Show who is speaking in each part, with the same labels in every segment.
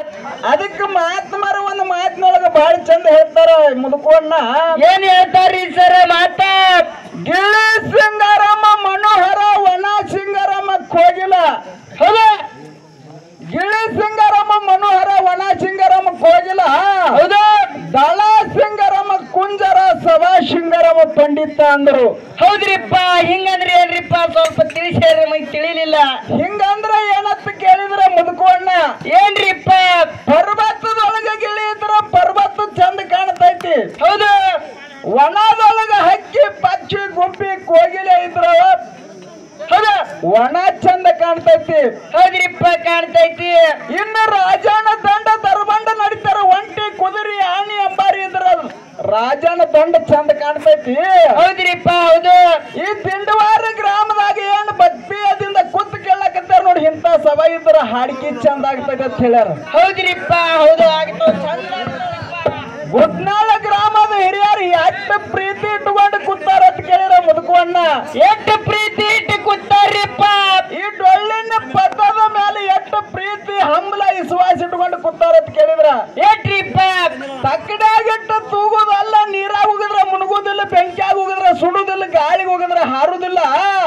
Speaker 1: ಅದಕ್ಕೆ ಮಹಾತ್ಮರ ಒಂದು ಮಾತಿನೊಳಗ ಬಹಳ ಚಂದ ಹೇಳ್ತಾರ ಮುದುಕೋಣ್ಣ.
Speaker 2: ಏನ್ ಹೇಳ್ತಾರ್ರಿ ಸರ್ ಮಾತ?
Speaker 1: ಗಿಳಿ ಸಿಂಗಾರಮ್ಮ ಮನೋಹರ ವನ ಸಿಂಗಾರಮ್ಮ ಕೋಗಿಲ.
Speaker 2: ಹೌದಾ?
Speaker 1: ಗಿಳಿ ಸಿಂಗಾರಮ್ಮ ಮನೋಹರ ವನ ಸಿಂಗಾರಮ್ಮ ಕೋಗಿಲ.
Speaker 2: ಹೌದಾ?
Speaker 1: ದಳ ಸಿಂಗಾರಮ್ಮ ಕುಂಜರ ಸಭಾ ಸಿಂಗಾರಮ್ಮ ಪಂಡಿತ ಅಂದ್ರು.
Speaker 2: ಹೌದ್ರಿಪ್ಪ. ಹಿಂಗಂದ್ರೆ ಏನ್ರಿಪ್ಪ? ಸ್ವಲ್ಪ ತಿಳಿಸಿ ನಮಗೆ ತಿಳಿಲಿಲ್ಲ.
Speaker 1: ಹಿಂಗಂದ್ರ ಏನಂತ ಕೇಳಿದ್ರ ಮುದುಕೋಣ್ಣ,
Speaker 2: ಏನ್ರಿಪ್ಪ?
Speaker 1: ಪರ್ವತದೊಳಗ ಗಿಳಿ ಇದ್ರ ಪರ್ವತ ಚಂದ ಕಾಣ್ತೈತಿ.
Speaker 2: ಹೌದು.
Speaker 1: ವನದೊಳಗ ಹಕ್ಕಿ ಪಕ್ಷಿ ಗುಂಪಿ ಕೋಗಿಲೆ ಇದ್ರ
Speaker 2: ಹೌದು,
Speaker 1: ವನ ಚಂದ ಕಾಣ್ತೈತಿ.
Speaker 2: ಹೌದ್ರಿಪ್ಪ, ಕಾಣ್ತೈತಿ.
Speaker 1: ಇನ್ನು ರಾಜನ ದಂಡ ದರ್ಬಂಡ ನಡೀತಾರ. ಒಂಟಿ ಕುದುರೆ ಆಣಿ ಅಂಬಾರಿ ಇದ್ರ ರಾಜನ ದಂಡ ಚಂದ ಕಾಣ್ತೈತಿ.
Speaker 2: ಹೌದ್ರಿಪ್ಪ, ಹೌದು.
Speaker 1: ಈ ದಿಂಡವಾರ ಗ್ರಾಮದಾಗ ಏನ್ ಬಗ್ಬಿಯದಿಂದ ಕುತ್ತು ಕೇಳಕತ್ತಾರ ನೋಡಿ, ಇಂತ ಸಭಾ ಇದ್ರ ಹಾಡಿಕೆ ಚಂದ ಆಗ್ತೈತಿ ಅಂತ ಹೇಳ್ಯಾರ.
Speaker 2: ಹೌದ್ರಿಪ್ಪ, ಹೌದು. ಆಗ್ತೋ ಚಂದ.
Speaker 1: ಗುಡ್ನಾಳ ಗ್ರಾಮದ ಹಿರಿಯರು ಎಷ್ಟು ಪ್ರೀತಿ ಇಟ್ಟುಕೊಂಡು ಕೂತಾರ ಅಂತ ಕೇಳಿರ ಮುದುಕವಣ್ಣ.
Speaker 2: ಎಷ್ಟು ಪ್ರೀತಿ ಇಟ್ಟು ಕೂತಾರ್ರಿಪ್ಪ.
Speaker 1: ಈ ಡೊಳ್ಳಿನ ಪದದ ಮೇಲೆ ಎಷ್ಟು ಪ್ರೀತಿ ಹಂಬಲ ವಿಶ್ವಾಸ ಇಟ್ಕೊಂಡು ಕೂತಾರ ಅಂತ ಕೇಳಿದ್ರ
Speaker 2: ಏಟ್ರಿಪ್ಪ?
Speaker 1: ತಕ್ಕಡಾಗಿಟ್ಟು ತೂಗುದಲ್ಲ, ನೀರಾಗ ಹೋಗಿದ್ರ ಮುನುಗುದಿಲ್ಲ, ಬೆಂಕಿಯಾಗ ಹೋಗಿದ್ರ ಸುಡುದಿಲ್ಲ, ಗಾಳಿಗೆ ಹೋಗಿದ್ರ ಹಾರುದಿಲ್ಲ.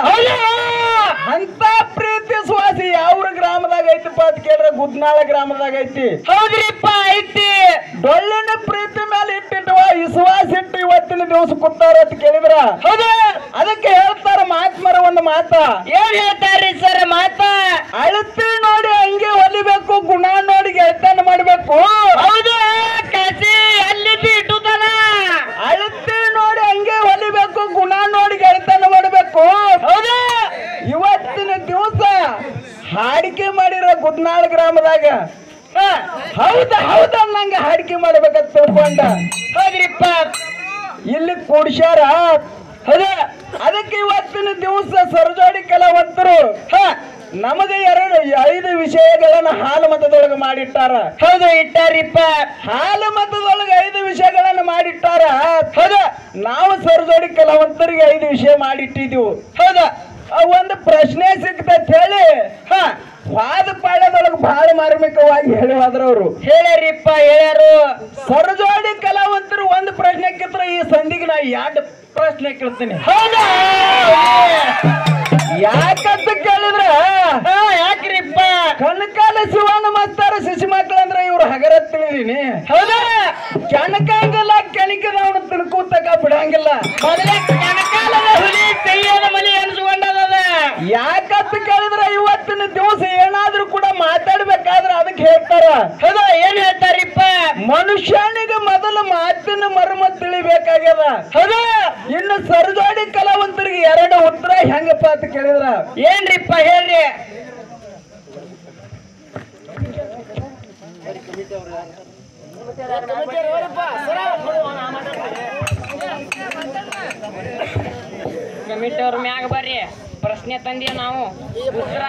Speaker 1: ಅಂತ ಪ್ರೀತಿ ವಿಶ್ವಾಸ ಯಾವ ಗ್ರಾಮದಾಗ ಐತಿಪ್ಪ ಅಂತ ಕೇಳಿದ್ರ ಗುಡ್ನಾಳ ಗ್ರಾಮದಾಗ ಐತಿ.
Speaker 2: ಹೌದ್ರಿಪ್ಪ, ಐತಿ.
Speaker 1: ಡೊಳ್ಳಿನ ಪ್ರೀತಿ ಮೇಲೆ ಇಟ್ಟಿಟ್ಟವ ವಿಶ್ವಾಸ ಇಟ್ಟು ಇವತ್ತಿನ ದಿವಸ ಕೂತಾರ ಅಂತ ಕೇಳಿದ್ರ
Speaker 2: ಹೌದು.
Speaker 1: ಅದಕ್ಕೆ ಹೇಳ್ತಾರ ಮಹಾತ್ಮರ ಒಂದು ಮಾತ.
Speaker 2: ಏನ್ ಹೇಳ್ತಾರ್ರಿ ಸರ್ ಮಾತ?
Speaker 1: ಅಳತಿ ನೋಡಿ ಹಂಗೆ ಹೊಲಿಬೇಕು, ಗುಣ ನೋಡಿ ಗೆಳತನ ಮಾಡ್ಬೇಕು.
Speaker 2: ಹೌದು. ಕಾಸಿ ಅಲ್ಲಿದ್ದು ಇಟ್ಟುತ್ತಾನ.
Speaker 1: ಅಳತಿ ನೋಡಿ ಹಂಗೆ ಹೊಲಿಬೇಕು, ಗುಣ ನೋಡಿ ಗೆಳತನ ಮಾಡ್ಬೇಕು.
Speaker 2: ಹೌದು.
Speaker 1: ಇವತ್ತಿನ ದಿವಸ ಹಾಡಿಕೆ ಮಾಡಿರೋ ಗುಡ್ನಾಳ ಗ್ರಾಮದಾಗ ಹೌದ ಹೌದ ನಂಗೆ ಹಾಡಿಕೆ ಮಾಡ್ಬೇಕಂತ ತಿಳ್ಕೊಂಡ.
Speaker 2: ಹೌದ್ರಿಪ್ಪ,
Speaker 1: ಇಲ್ಲಿ ಕೂಡ್ಸ್ಯಾರ.
Speaker 2: ಹೌದು.
Speaker 1: ಅದಕ್ಕೆ ಇವತ್ತಿನ ದಿವಸ ಸರಜೋಡಿ ಕಲಾವಂತರು ನಮಗೆ 5 ವಿಷಯಗಳನ್ನ ಹಾಲು ಮತದೊಳಗೆ ಮಾಡಿಟ್ಟಾರ.
Speaker 2: ಹೌದು, ಇಟ್ಟಾರಿಪ್ಪ.
Speaker 1: ಹಾಲು ಮತದೊಳಗೆ 5 ವಿಷಯಗಳನ್ನ ಮಾಡಿಟ್ಟಾರ. ಹೌದ, ನಾವು ಸರಜೋಡಿ ಕಲಾವಂತರಿಗೆ 5 ವಿಷಯ ಮಾಡಿಟ್ಟಿದ್ದೀವಿ.
Speaker 2: ಹೌದ.
Speaker 1: ಒಂದು ಪ್ರಶ್ನೆ ಸಿಕ್ತತ್ ಹೇಳಿ ವಾದ ಪಾಳ್ಯದೊಳಗೆ ಬಹಳ ಮಾರ್ಮಿಕವಾಗಿ ಹೇಳಿ ಹೋದ್ರವ್ರು.
Speaker 2: ಹೇಳ್ಯಾರಿಪ್ಪ, ಹೇಳ್ಯಾರು.
Speaker 1: ಸರಜೋಡಿ ಕಲಾವಂತರು ಒಂದು ಪ್ರಶ್ನೆ ಕೇಳಿದ್ರೆ ಈ ಸಂಧಿಗೆ ನಾ 2 ಪ್ರಶ್ನೆ ಕೇಳ್ತೀನಿ.
Speaker 2: ಹೌದಾ?
Speaker 1: ಯಾಕಂತ ಕೇಳಿದ್ರ
Speaker 2: ಯಾಕ್ರಿಪ್ಪ?
Speaker 1: ಕನಕಾಲ ಶಿವನ ಮಸ್ತಾರ ಶಿಶು ಮಕ್ಕಳಂದ್ರ ಇವ್ರು ಹಗರ ತಿಳಿದೀನಿ.
Speaker 2: ಹೌದಾ?
Speaker 1: ಕೆಣಕಂಗಿಲ್ಲ, ಕೆಣಕಿದವನು ತಿಳ್ಕೂತಕ ಬಿಡಂಗಿಲ್ಲ.
Speaker 2: ಮೊದಲೇ ಕನಕಾಲದ ಹುಲಿ ಕೈಯದ ಮಲಿ ಅನ್ಸ್ಕೊಂಡದ.
Speaker 1: ಯಾಕಂತ ಕೇಳಿದ್ರ ಇವತ್ತಿನ ದಿವಸ ಏನಾದ್ರೂ ಕೂಡ ಮಾತಾಡ್ಬೇಕಾದ್ರೆ ಅದಕ್ಕೆ ಹೇಳ್ತಾರ.
Speaker 2: ಹೌದಾ? ಏನ್ ಹೇಳ್ತಾರಿಪ್ಪ?
Speaker 1: ಮನುಷ್ಯನಿಗೆ ಮೊದಲು ಮಾತಿನ ಮರ್ಮ ತಿಳಿಬೇಕಾಗ್ಯದ.
Speaker 2: ಹೌದಾ?
Speaker 1: ಇನ್ನು ಸರಜೋಡಿ ಕಲಾವಂತರಿಗೆ 2 ಉತ್ತರ ಹೆಂಗಪ್ಪ ಅಂತ ಕೇಳಿದ್ರ
Speaker 2: ಏನ್ರಿಪ್ಪ ಹೇಳ್ರಿ? ಕಮಿಟಿ ಅವ್ರ ಮ್ಯಾಗ ಬರ್ರಿ. ಪ್ರಶ್ನೆ ತಂದಿಯ ನಾವು ಉತ್ತರ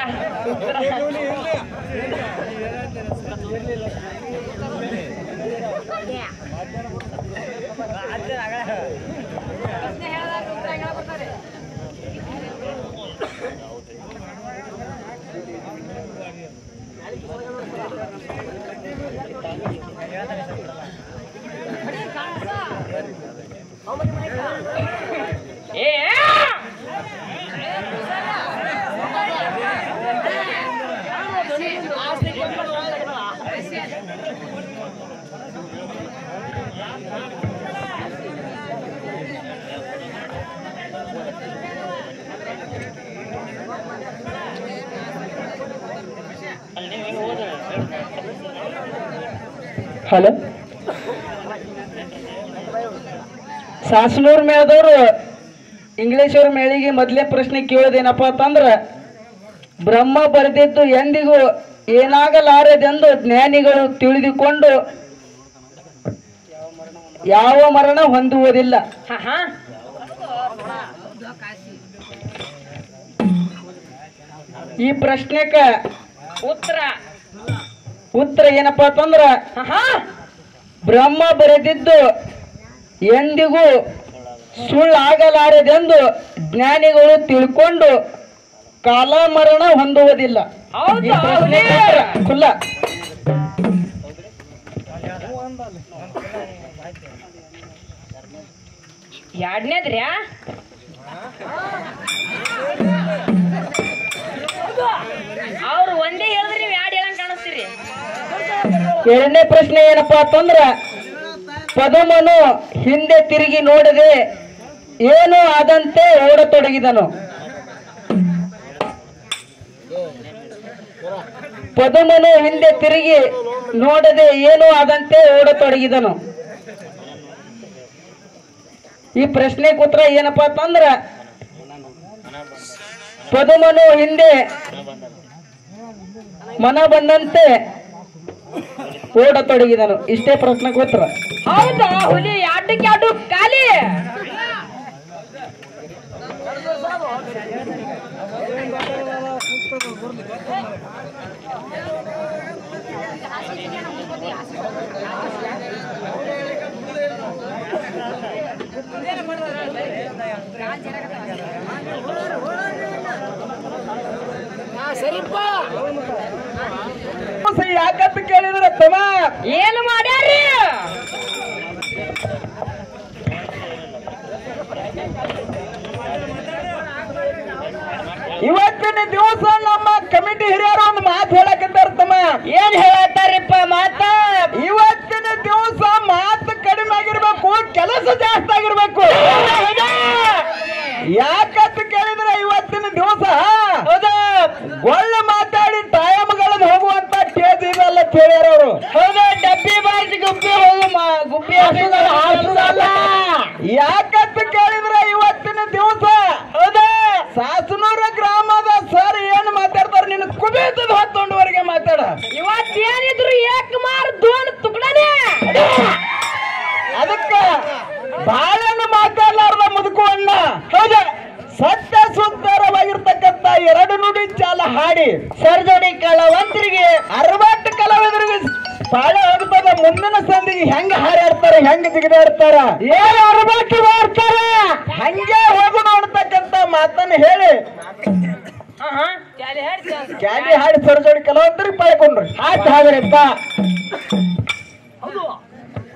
Speaker 1: ಹಲೋ, ಸಾಸನೂರ್ ಮೇಳದವ್ರು ಇಂಗ್ಲಿಷ್ ಅವ್ರ ಮೇಳಿಗೆ ಮೊದಲೇ ಪ್ರಶ್ನೆ ಕೇಳೋದೇನಪ್ಪ ಅಂತಂದ್ರ, ಬ್ರಹ್ಮ ಬರೆದಿದ್ದು ಎಂದಿಗೂ ಏನಾಗಲಾರದೆಂದು ಜ್ಞಾನಿಗಳು ತಿಳಿದುಕೊಂಡು ಯಾವ ಮರಣ ಹೊಂದುವುದಿಲ್ಲ. ಈ ಪ್ರಶ್ನೆಕ ಉತ್ತರ ಏನಪ್ಪ ಅಂತಂದ್ರ, ಬ್ರಹ್ಮ ಬರೆದಿದ್ದು ಎಂದಿಗೂ ಸುಳ್ಳಾಗಲಾರದೆಂದು ಜ್ಞಾನಿಗಳು ತಿಳ್ಕೊಂಡು ಕಾಲಮರಣ ಹೊಂದುವುದಿಲ್ಲ. ಖುಲ್ಲ
Speaker 2: ಎರಡನೇದ್ರಿ ಅವ್ರು ಒಂದೇ ಹೇಳಿದ್ರಿ ನೀವು ಎರಡು ಹೇಳಂಗ್ ಕಾಣಿಸ್ತೀರಿ.
Speaker 1: ಎರಡನೇ ಪ್ರಶ್ನೆ ಏನಪ್ಪಾ ಅಂತಂದ್ರ ಪದಮನು ಹಿಂದೆ ತಿರುಗಿ ನೋಡದೆ ಏನು ಆದಂತೆ ಓಡತೊಡಗಿದನು. ಪದಮನು ಹಿಂದೆ ತಿರುಗಿ ನೋಡದೆ ಏನು ಆದಂತೆ ಓಡತೊಡಗಿದನು. ಈ ಪ್ರಶ್ನೆ ಉತ್ತರ ಏನಪ್ಪಾ ಅಂತಂದ್ರ ಪದಮನು ಹಿಂದೆ ಮನ ಬಂದಂತೆ ಓಡತೊಡಗಿದನು. ಇಷ್ಟೇ ಪ್ರಶ್ನೆ ಉತ್ತರ.
Speaker 2: ಹೌದಾ ಹುಲಿ ಎರಡಕ್ಕೆ ಎರಡು ಖಾಲಿ.
Speaker 1: ಯಾಕಂತ ಕೇಳಿದ್ರ ತಮ್ಮ
Speaker 2: ಏನು ಮಾಡ್ಯಾರಿ?
Speaker 1: ಇವತ್ತಿನ ದಿವಸ ನಮ್ಮ ಕಮಿಟಿ ಹಿರಿಯರು ಒಂದು ಮಾತು ಹೇಳಕತ್ತಾರ ತಮ್ಮ.
Speaker 2: ಏನ್ ಹೇಳತ್ತಾರಿಪ್ಪ ಮಾತ?
Speaker 1: ಇವತ್ತಿನ ದಿವಸ ಮಾತು ಕಡಿಮೆ ಆಗಿರ್ಬೇಕು, ಕೆಲಸ ಜಾಸ್ತಿ ಆಗಿರ್ಬೇಕು. ಯಾಕಂತ ಕೇಳಿದ್ರೆ ಇವತ್ತಿನ ದಿವಸ ಒಳ್ಳೆ ಮಾತಾಡಿ ಟೈಮ್ಗಳನ್ನ ಹೋಗುವಂತ ಸ್ಟೇಜ್ ಇದೆಲ್ಲ ಕೇಳ್ಯಾರ ಅವರು.
Speaker 2: ಹೌದಾ ಡಬ್ಬಿ ಬಾರಿಸಿ ಗುಬ್ಬಿ ಹೋಗು ಗುಬ್ಬಿ ಹಾಸುದಲ್ಲ.
Speaker 1: ಯಾಕಂತ ಕೇಳಿದ್ರೆ ಇವತ್ತಿನ ದಿವಸ ಹೌದಾ ಸಾಸನೂರ ಗ್ರಾಮದ ಸರ್ ಏನ್ ಮಾತಾಡ್ತಾರ ನಿನ್ನ ಕುಬೇತದ ಹೊತ್ತೊಂಡವರೆಗೆ ಮಾತಾಡ.
Speaker 2: ಇವತ್ತೇನಿದ್ರು ಏಕ್ ಮಾರ್ ದೋನ್ ತುಕಡನೆ.
Speaker 1: ಅದಕ್ಕ ಬಾಳನ್ನು ಮಾತಾಡ್ಲಾರ್ದ ಮುದುಕು ಅಣ್ಣ ಹೌದ ಸತ್ಯ ಸುಂದರವಾಗಿರ್ತಕ್ಕಂಥ ಎರಡು ನುಡಿ ಚಾಲ ಹಾಡಿ ಸರ್ಜೋಡಿ ಕಲಾವಂತರಿಗೆ 60 ಕಲಾವಿದರಿಗೆ ಬಾಳೆ ಹೋಗ್ತದ. ಮುಂದಿನ ಸಂದಿಗೆ ಹೆಂಗ ಹಾರಾಡ್ತಾರ, ಹೆಂಗ ಜಿಗಿದಾಡ್ತಾರ, ಏನ್ 60 ಮಾಡ್ತಾರ, ಹಂಗೆ ಹೋಗೋಣ ಅಂತಕ್ಕಂಥ ಮಾತನ್ನ ಹೇಳಿ ಕ್ಯಾಲಿ ಹಾಡಿ ಸರ್ಜೋಡಿ ಕಲಾವಂತರಿಗೆ ಪಾಳ್ಕೊಂಡ್ರಿ. ಆಯ್ತು ಹಾಗಾದ್ರೆ